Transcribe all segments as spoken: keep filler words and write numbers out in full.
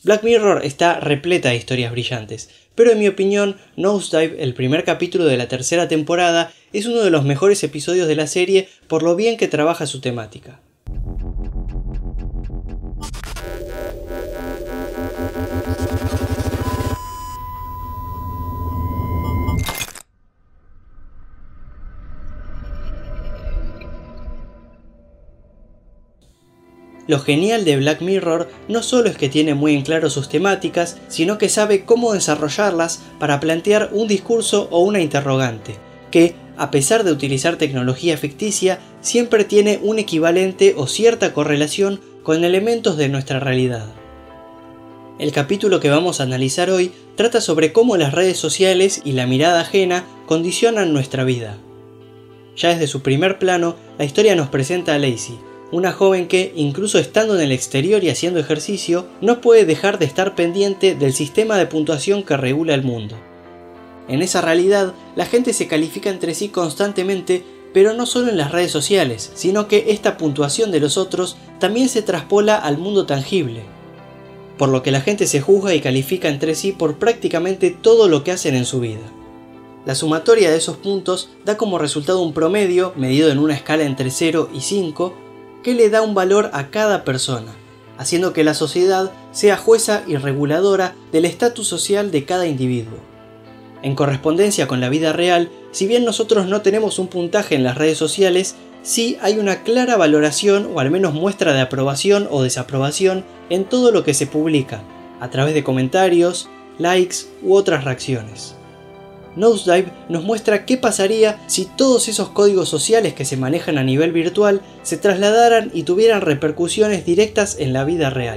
Black Mirror está repleta de historias brillantes, pero en mi opinión, Nosedive, el primer capítulo de la tercera temporada, es uno de los mejores episodios de la serie por lo bien que trabaja su temática. Lo genial de Black Mirror no solo es que tiene muy en claro sus temáticas, sino que sabe cómo desarrollarlas para plantear un discurso o una interrogante, que, a pesar de utilizar tecnología ficticia, siempre tiene un equivalente o cierta correlación con elementos de nuestra realidad. El capítulo que vamos a analizar hoy trata sobre cómo las redes sociales y la mirada ajena condicionan nuestra vida. Ya desde su primer plano, la historia nos presenta a Lacey, una joven que, incluso estando en el exterior y haciendo ejercicio, no puede dejar de estar pendiente del sistema de puntuación que regula el mundo. En esa realidad, la gente se califica entre sí constantemente, pero no solo en las redes sociales, sino que esta puntuación de los otros también se traspola al mundo tangible. Por lo que la gente se juzga y califica entre sí por prácticamente todo lo que hacen en su vida. La sumatoria de esos puntos da como resultado un promedio, medido en una escala entre cero y cinco, que le da un valor a cada persona, haciendo que la sociedad sea jueza y reguladora del estatus social de cada individuo. En correspondencia con la vida real, si bien nosotros no tenemos un puntaje en las redes sociales, sí hay una clara valoración o al menos muestra de aprobación o desaprobación en todo lo que se publica, a través de comentarios, likes u otras reacciones. Nosedive nos muestra qué pasaría si todos esos códigos sociales que se manejan a nivel virtual se trasladaran y tuvieran repercusiones directas en la vida real.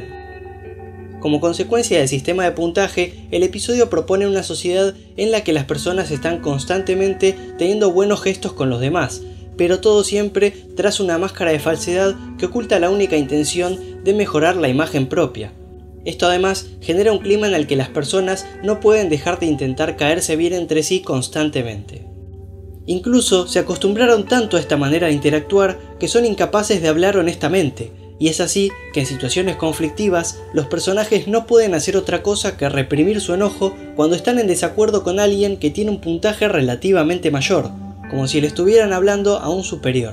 Como consecuencia del sistema de puntaje, el episodio propone una sociedad en la que las personas están constantemente teniendo buenos gestos con los demás, pero todo siempre tras una máscara de falsedad que oculta la única intención de mejorar la imagen propia. Esto además genera un clima en el que las personas no pueden dejar de intentar caerse bien entre sí constantemente. Incluso se acostumbraron tanto a esta manera de interactuar que son incapaces de hablar honestamente, y es así que en situaciones conflictivas los personajes no pueden hacer otra cosa que reprimir su enojo cuando están en desacuerdo con alguien que tiene un puntaje relativamente mayor, como si le estuvieran hablando a un superior.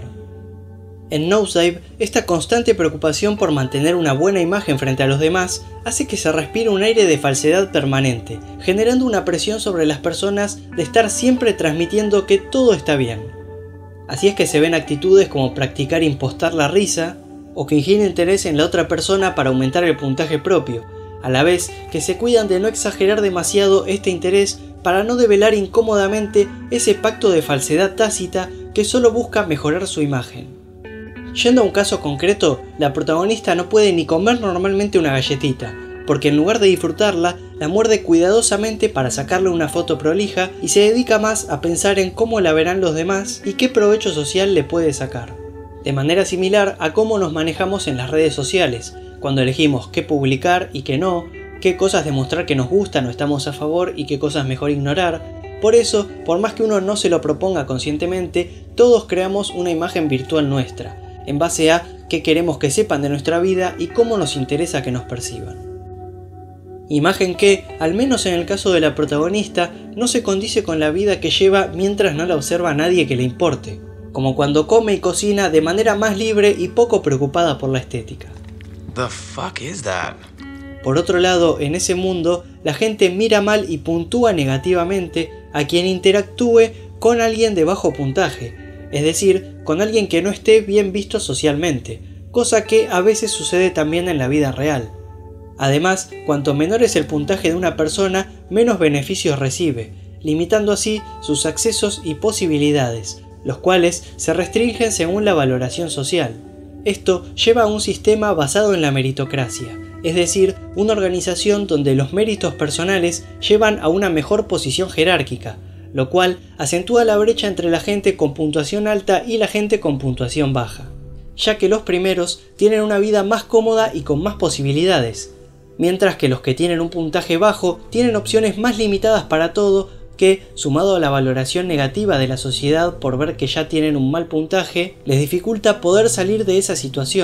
En Nosedive, esta constante preocupación por mantener una buena imagen frente a los demás hace que se respire un aire de falsedad permanente, generando una presión sobre las personas de estar siempre transmitiendo que todo está bien. Así es que se ven actitudes como practicar impostar la risa o fingir interés en la otra persona para aumentar el puntaje propio, a la vez que se cuidan de no exagerar demasiado este interés para no develar incómodamente ese pacto de falsedad tácita que solo busca mejorar su imagen. Yendo a un caso concreto, la protagonista no puede ni comer normalmente una galletita, porque en lugar de disfrutarla, la muerde cuidadosamente para sacarle una foto prolija y se dedica más a pensar en cómo la verán los demás y qué provecho social le puede sacar. De manera similar a cómo nos manejamos en las redes sociales, cuando elegimos qué publicar y qué no, qué cosas demostrar que nos gustan o estamos a favor y qué cosas mejor ignorar. Por eso, por más que uno no se lo proponga conscientemente, todos creamos una imagen virtual nuestra, en base a qué queremos que sepan de nuestra vida y cómo nos interesa que nos perciban. Imagen que, al menos en el caso de la protagonista, no se condice con la vida que lleva mientras no la observa nadie que le importe, como cuando come y cocina de manera más libre y poco preocupada por la estética. The fuck is that? Por otro lado, en ese mundo, la gente mira mal y puntúa negativamente a quien interactúe con alguien de bajo puntaje, es decir, con alguien que no esté bien visto socialmente, cosa que a veces sucede también en la vida real. Además, cuanto menor es el puntaje de una persona, menos beneficios recibe, limitando así sus accesos y posibilidades, los cuales se restringen según la valoración social. Esto lleva a un sistema basado en la meritocracia, es decir, una organización donde los méritos personales llevan a una mejor posición jerárquica, lo cual acentúa la brecha entre la gente con puntuación alta y la gente con puntuación baja, ya que los primeros tienen una vida más cómoda y con más posibilidades, mientras que los que tienen un puntaje bajo tienen opciones más limitadas para todo que, sumado a la valoración negativa de la sociedad por ver que ya tienen un mal puntaje, les dificulta poder salir de esa situación,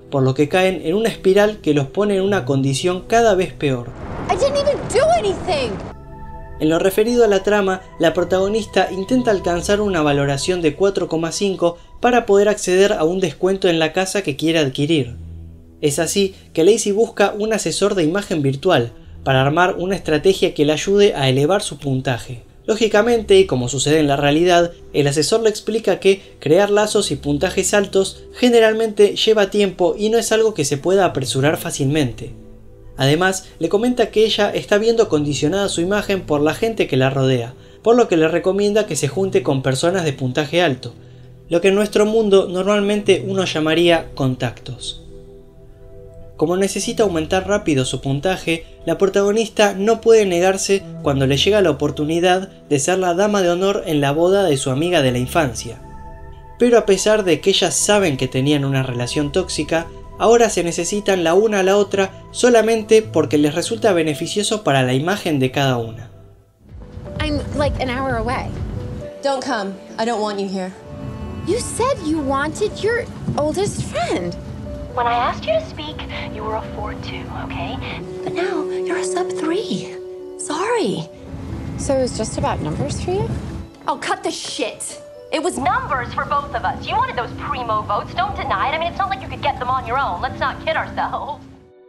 por lo que caen en una espiral que los pone en una condición cada vez peor. I didn't even do anything. En lo referido a la trama, la protagonista intenta alcanzar una valoración de cuatro coma cinco para poder acceder a un descuento en la casa que quiere adquirir. Es así que Lacey busca un asesor de imagen virtual para armar una estrategia que le ayude a elevar su puntaje. Lógicamente, y como sucede en la realidad, el asesor le explica que crear lazos y puntajes altos generalmente lleva tiempo y no es algo que se pueda apresurar fácilmente. Además, le comenta que ella está viendo condicionada su imagen por la gente que la rodea, por lo que le recomienda que se junte con personas de puntaje alto, lo que en nuestro mundo normalmente uno llamaría contactos. Como necesita aumentar rápido su puntaje, la protagonista no puede negarse cuando le llega la oportunidad de ser la dama de honor en la boda de su amiga de la infancia. Pero a pesar de que ellas saben que tenían una relación tóxica, ahora se necesitan la una a la otra solamente porque les resulta beneficioso para la imagen de cada una. I'm like an hour away. Don't come. I don't want you here. You said you wanted your oldest friend. When I asked you to speak, you were a four two, okay? But now you're a sub three. Sorry. So it was just about numbers for you? Oh, cut the shit. It was numbers for both of us. You wanted those primo votes, don't deny it. I mean, it's not like you could get them on your own. Let's not kid ourselves.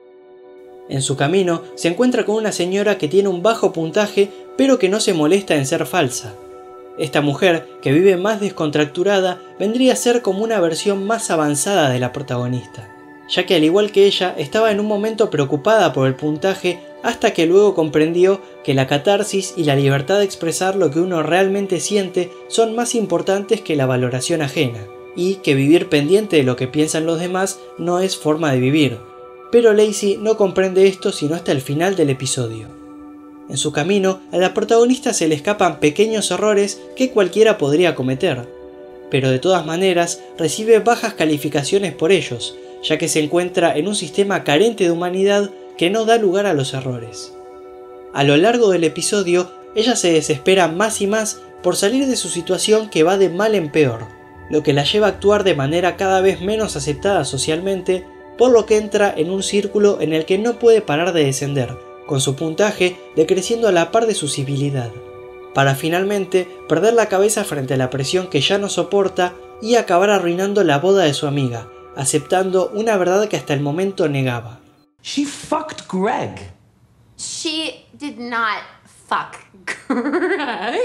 En su camino, se encuentra con una señora que tiene un bajo puntaje, pero que no se molesta en ser falsa. Esta mujer, que vive más descontracturada, vendría a ser como una versión más avanzada de la protagonista, ya que al igual que ella, estaba en un momento preocupada por el puntaje hasta que luego comprendió que la catarsis y la libertad de expresar lo que uno realmente siente son más importantes que la valoración ajena, y que vivir pendiente de lo que piensan los demás no es forma de vivir. Pero Lacey no comprende esto sino hasta el final del episodio. En su camino, a la protagonista se le escapan pequeños errores que cualquiera podría cometer, pero de todas maneras recibe bajas calificaciones por ellos, ya que se encuentra en un sistema carente de humanidad que no da lugar a los errores. A lo largo del episodio, ella se desespera más y más por salir de su situación que va de mal en peor, lo que la lleva a actuar de manera cada vez menos aceptada socialmente, por lo que entra en un círculo en el que no puede parar de descender, con su puntaje decreciendo a la par de su civilidad, para finalmente perder la cabeza frente a la presión que ya no soporta y acabar arruinando la boda de su amiga, aceptando una verdad que hasta el momento negaba. She fucked Greg. She did not fuck Greg.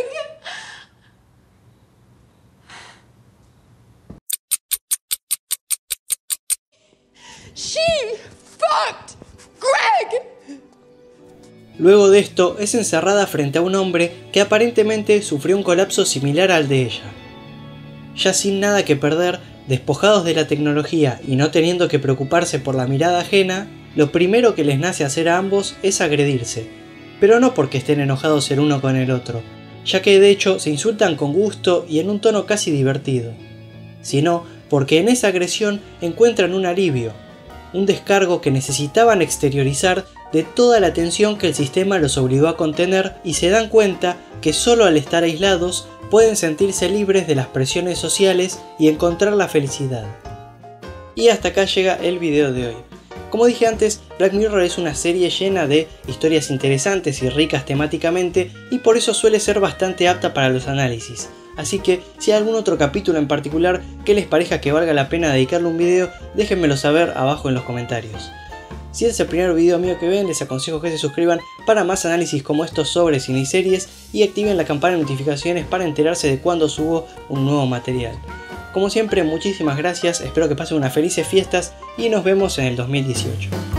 She fucked Greg! Luego de esto, es encerrada frente a un hombre que aparentemente sufrió un colapso similar al de ella. Ya sin nada que perder, despojados de la tecnología y no teniendo que preocuparse por la mirada ajena, lo primero que les nace hacer a ambos es agredirse, pero no porque estén enojados el uno con el otro, ya que de hecho se insultan con gusto y en un tono casi divertido, sino porque en esa agresión encuentran un alivio, un descargo que necesitaban exteriorizar de toda la tensión que el sistema los obligó a contener, y se dan cuenta que solo al estar aislados pueden sentirse libres de las presiones sociales y encontrar la felicidad. Y hasta acá llega el video de hoy. Como dije antes, Black Mirror es una serie llena de historias interesantes y ricas temáticamente, y por eso suele ser bastante apta para los análisis. Así que si hay algún otro capítulo en particular que les parezca que valga la pena dedicarle un video, déjenmelo saber abajo en los comentarios. Si es el primer video mío que ven, les aconsejo que se suscriban para más análisis como estos sobre cine y series, y activen la campana de notificaciones para enterarse de cuando subo un nuevo material. Como siempre, muchísimas gracias, espero que pasen unas felices fiestas y nos vemos en el dos mil dieciocho.